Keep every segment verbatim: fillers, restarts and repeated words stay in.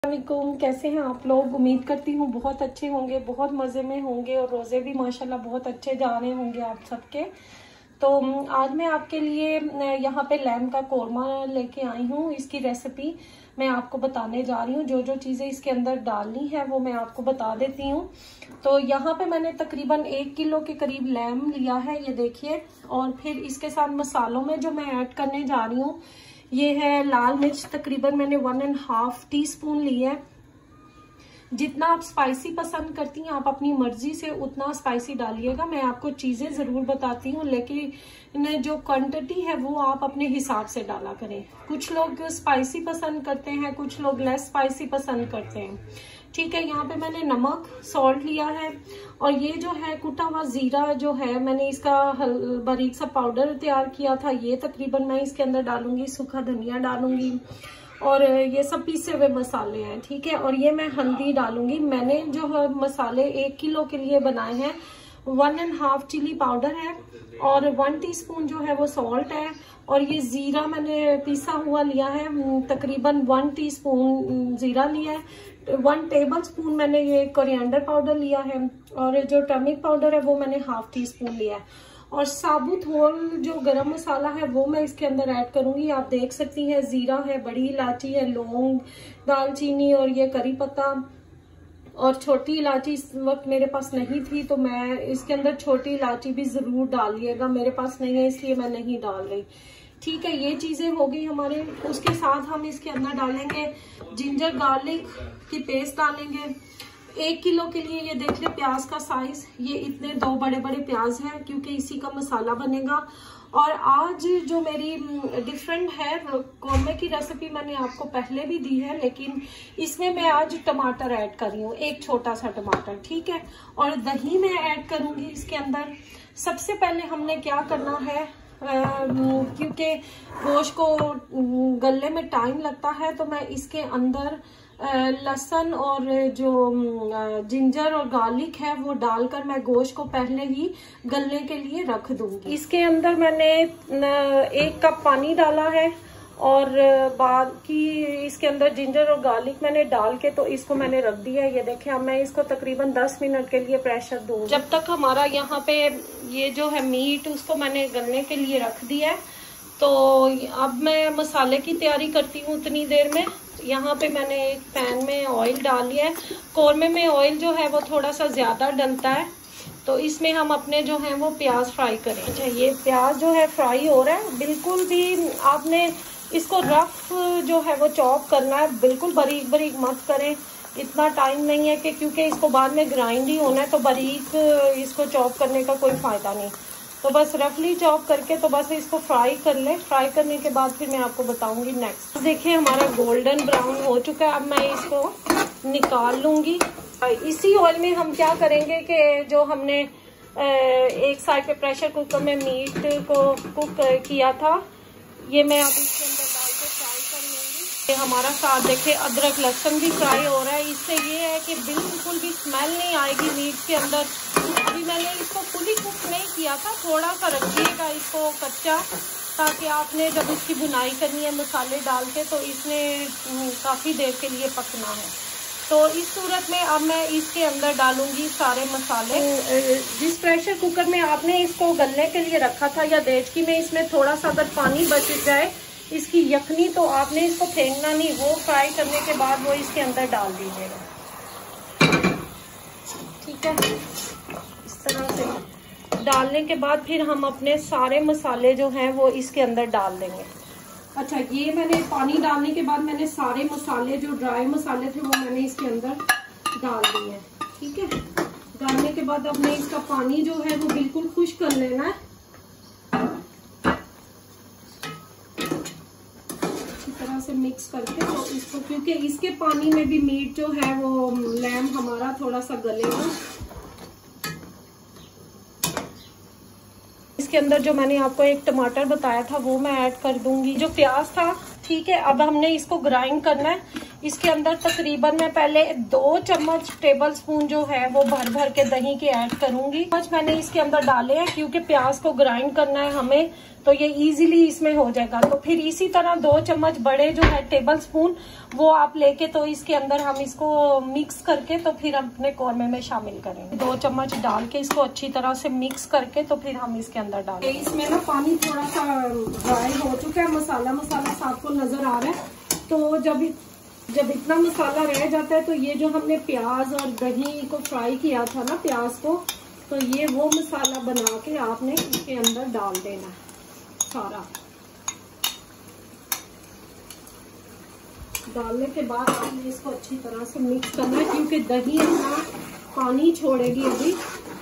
वालेकुम, कैसे हैं आप लोग। उम्मीद करती हूँ बहुत अच्छे होंगे, बहुत मज़े में होंगे और रोज़े भी माशाल्लाह बहुत अच्छे जा रहे होंगे आप सबके। तो आज मैं आपके लिए यहाँ पे लैम का कोरमा लेके आई हूँ। इसकी रेसिपी मैं आपको बताने जा रही हूँ। जो जो चीज़ें इसके अंदर डालनी है वो मैं आपको बता देती हूँ। तो यहाँ पे मैंने तकरीबन एक किलो के करीब लैम लिया है, ये देखिए। और फिर इसके साथ मसालों में जो मैं ऐड करने जा रही हूँ ये है लाल मिर्च, तकरीबन मैंने one and half teaspoon ली है। जितना आप स्पाइसी पसंद करती हैं आप अपनी मर्जी से उतना स्पाइसी डालिएगा। मैं आपको चीज़ें ज़रूर बताती हूँ, लेकिन जो क्वांटिटी है वो आप अपने हिसाब से डाला करें। कुछ लोग स्पाइसी पसंद करते हैं, कुछ लोग लेस स्पाइसी पसंद करते हैं, ठीक है। यहाँ पे मैंने नमक, सॉल्ट लिया है और ये जो है कुटा हुआ जीरा जो है, मैंने इसका बारीक सा पाउडर तैयार किया था, ये तकरीबन मैं इसके अंदर डालूंगी। सूखा धनिया डालूंगी और ये सब पीसे हुए मसाले हैं, ठीक है। और ये मैं हल्दी डालूंगी। मैंने जो है मसाले एक किलो के लिए बनाए हैं। One and half chilli powder है और वन टीस्पून जो है वो सॉल्ट है। और ये जीरा मैंने पीसा हुआ लिया है, तकरीबन वन टीस्पून जीरा लिया है। वन टेबल स्पून मैंने ये कोरिएंडर पाउडर लिया है और जो टर्मरिक पाउडर है वो मैंने हाफ टी स्पून लिया है। और साबुत होल जो गरम मसाला है वो मैं इसके अंदर ऐड करूंगी। आप देख सकती हैं जीरा है, बड़ी इलायची है, लौंग, दालचीनी और ये करी पत्ता और छोटी इलायची इस वक्त मेरे पास नहीं थी तो मैं इसके अंदर छोटी इलायची भी जरूर डालिएगा। मेरे पास नहीं है इसलिए मैं नहीं डाल रही, ठीक है। ये चीजें हो गई हमारे। उसके साथ हम इसके अंदर डालेंगे जिंजर गार्लिक की पेस्ट डालेंगे। एक किलो के लिए ये देख ले प्याज का साइज, ये इतने दो बड़े बड़े प्याज हैं क्योंकि इसी का मसाला बनेगा। और आज जो मेरी डिफरेंट है, कोरमे की रेसिपी मैंने आपको पहले भी दी है, लेकिन इसमें मैं आज टमाटर ऐड कर रही हूँ, एक छोटा सा टमाटर, ठीक है। और दही मैं ऐड करूंगी इसके अंदर। सबसे पहले हमने क्या करना है, क्योंकि गोश्त को गलने में टाइम लगता है तो मैं इसके अंदर लहसुन और जो जिंजर और गार्लिक है वो डालकर मैं गोश्त को पहले ही गलने के लिए रख दूंगी। इसके अंदर मैंने एक कप पानी डाला है और बाकी इसके अंदर जिंजर और गार्लिक मैंने डाल के तो इसको मैंने रख दिया है। ये देखें, अब मैं इसको तकरीबन दस मिनट के लिए प्रेशर दूंगी। जब तक हमारा यहाँ पे ये जो है मीट उसको मैंने गलने के लिए रख दिया है। तो अब मैं मसाले की तैयारी करती हूँ उतनी देर में। यहाँ पे मैंने एक पैन में ऑयल डाल लिया है। कोरमे में ऑयल जो है वो थोड़ा सा ज्यादा डलता है, तो इसमें हम अपने जो है वो प्याज फ्राई करें। अच्छा, ये प्याज जो है फ्राई हो रहा है। बिल्कुल भी आपने इसको रफ जो है वो चॉप करना है, बिल्कुल बारीक बारीक मत करें। इतना टाइम नहीं है कि क्योंकि इसको बाद में ग्राइंड ही होना है, तो बारीक इसको चॉप करने का कोई फायदा नहीं। तो बस रफली चॉप करके तो बस इसको फ्राई कर ले। फ्राई करने के बाद फिर मैं आपको बताऊंगी नेक्स्ट। देखिए हमारा गोल्डन ब्राउन हो चुका है। अब मैं इसको निकाल लूंगी। इसी ऑयल में हम क्या करेंगे कि जो हमने एक साइड पे प्रेशर कुकर में मीट को कुक किया था, ये मैं अब इसके अंदर डाल के फ्राई कर लूंगी। हमारा साथ देखिए अदरक लहसुन भी फ्राई हो रहा है। इससे ये है कि बिल्कुल भी स्मेल नहीं आएगी मीट के अंदर। अभी मैंने इसको फुली कुक नहीं किया था, थोड़ा सा रखिएगा इसको कच्चा, ताकि आपने जब इसकी बुनाई करनी है मसाले डाल के तो इसने काफ़ी देर के लिए पकना है। तो इस सूरत में अब मैं इसके अंदर डालूंगी सारे मसाले। जिस प्रेशर कुकर में आपने इसको गलने के लिए रखा था या देचकी में, इसमें थोड़ा सा अगर पानी बच जाए इसकी यखनी, तो आपने इसको फेंकना नहीं, वो फ्राई करने के बाद वो इसके अंदर डाल दीजिएगा, ठीक है। इस तरह से डालने के बाद फिर हम अपने सारे मसाले जो हैं वो इसके अंदर डाल देंगे। अच्छा, ये मैंने पानी डालने के बाद मैंने सारे मसाले जो ड्राई मसाले थे वो मैंने इसके अंदर डाल दिए, ठीक है। डालने के बाद अब मैं इसका पानी जो है वो बिल्कुल खुश्क कर लेना है इस तरह से मिक्स करके। तो इसको, क्योंकि इसके पानी में भी मीट जो है वो लैम हमारा थोड़ा सा गलेगा। इसके अंदर जो मैंने आपको एक टमाटर बताया था वो मैं ऐड कर दूंगी। जो प्याज था, ठीक है। अब हमने इसको ग्राइंड करना है। इसके अंदर तकरीबन मैं पहले दो चम्मच टेबल स्पून जो है वो भर भर के दही के ऐड करूंगी। चम्मच मैंने इसके अंदर डाले हैं क्योंकि प्याज को ग्राइंड करना है हमें, तो ये इजीली इसमें हो जाएगा। तो फिर इसी तरह दो चम्मच बड़े जो है टेबल स्पून वो आप लेके तो इसके अंदर हम इसको मिक्स करके तो फिर अपने कौरमे में शामिल करेंगे। दो चम्मच डाल के इसको अच्छी तरह से मिक्स करके तो फिर हम इसके अंदर डालेंगे। इसमें ना पानी थोड़ा सा ड्राई हो चुका है, मसाला मसाला सा आपको नजर आ रहा है। तो जब जब इतना मसाला रह जाता है तो ये जो हमने प्याज और दही को फ्राई किया था ना प्याज को, तो ये वो मसाला बना के आपने इसके अंदर डाल देना है सारा। डालने के बाद आपने इसको अच्छी तरह से मिक्स करना है क्योंकि दही अपना पानी छोड़ेगी अभी,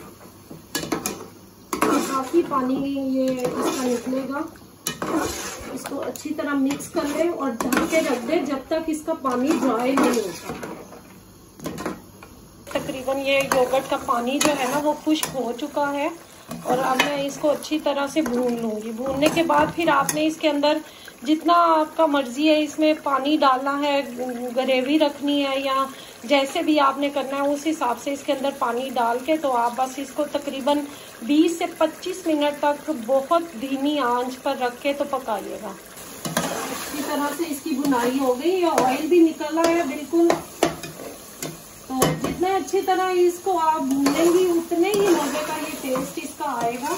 काफी पानी ये इसका निकलेगा। इसको अच्छी तरह मिक्स कर ले और ढक के रख दे जब तक इसका पानी ड्राई नहीं होता। तकरीबन ये योगर्ट का पानी जो है ना वो खुश्क हो चुका है और अब मैं इसको अच्छी तरह से भून लूंगी। भूनने के बाद फिर आपने इसके अंदर जितना आपका मर्जी है इसमें पानी डालना है, ग्रेवी रखनी है या जैसे भी आपने करना है उस हिसाब से इसके अंदर पानी डाल के तो आप बस इसको तकरीबन बीस से पच्चीस मिनट तक बहुत धीमी आंच पर रख के तो पकाइएगा। अच्छी तरह से इसकी भुनाई हो गई, ऑयल भी निकला है बिल्कुल। तो जितना अच्छी तरह इसको आप भूनेंगी उतने ही मजे का ये टेस्ट इसका आएगा।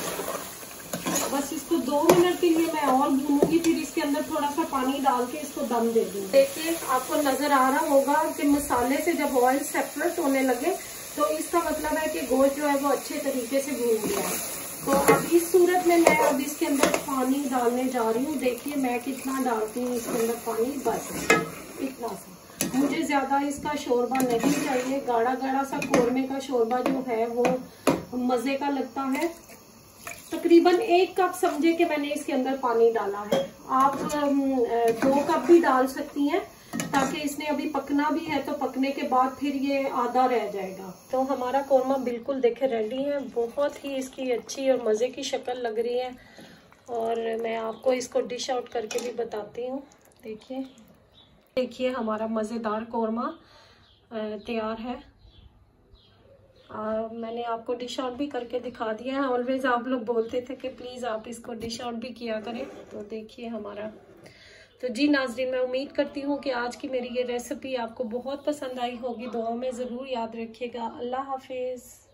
बस इसको दो मिनट के लिए मैं और भूनूंगी, फिर इसके अंदर थोड़ा सा पानी डाल के इसको दम दे दूंगी। देखिए आपको नजर आ रहा होगा कि मसाले से जब ऑयल सेपरेट होने लगे तो इसका मतलब है कि गोश्त जो है वो अच्छे तरीके से भून गया है। तो अब इस सूरत में मैं अब इसके अंदर पानी डालने जा रही हूँ। देखिए मैं कितना डालती हूँ इसके अंदर पानी, बस इतना सा। मुझे ज्यादा इसका शोरबा नहीं चाहिए, गाढ़ा गाढ़ा सा कौरमे का शोरबा जो है वो मजे का लगता है। तकरीबन एक कप समझे कि मैंने इसके अंदर पानी डाला है। आप दो कप भी डाल सकती हैं ताकि इसने अभी पकना भी है तो पकने के बाद फिर ये आधा रह जाएगा। तो हमारा कौरमा बिल्कुल देखे रेडी है, बहुत ही इसकी अच्छी और मज़े की शक्ल लग रही है। और मैं आपको इसको डिश आउट करके भी बताती हूँ। देखिए देखिए हमारा मज़ेदार कौरमा तैयार है। आ, मैंने आपको डिश आउट भी करके दिखा दिया है। ऑलवेज आप लोग बोलते थे कि प्लीज़ आप इसको डिश आउट भी किया करें। तो देखिए हमारा, तो जी नाज़रीन मैं उम्मीद करती हूँ कि आज की मेरी ये रेसिपी आपको बहुत पसंद आई होगी। दुआ में ज़रूर याद रखिएगा। अल्लाह हाफिज़।